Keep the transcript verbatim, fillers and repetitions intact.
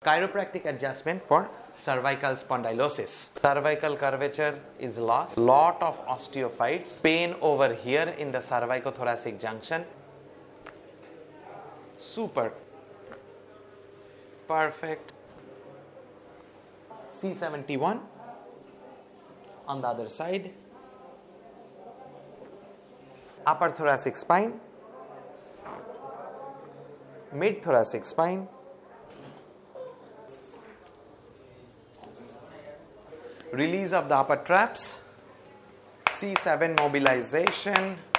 Chiropractic adjustment for cervical spondylosis. Cervical curvature is lost. Lot of osteophytes. Pain over here in the cervicothoracic junction. Super. Perfect. C seventy-one on the other side. Upper thoracic spine. Mid thoracic spine. Release of the upper traps. C seven mobilization.